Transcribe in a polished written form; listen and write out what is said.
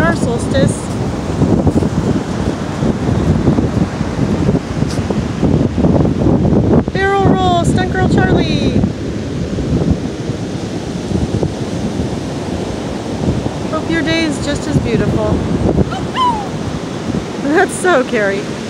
Winter Solstice. Barrel roll, Stunt Girl Charlie. Hope your day is just as beautiful. That's so Carrie.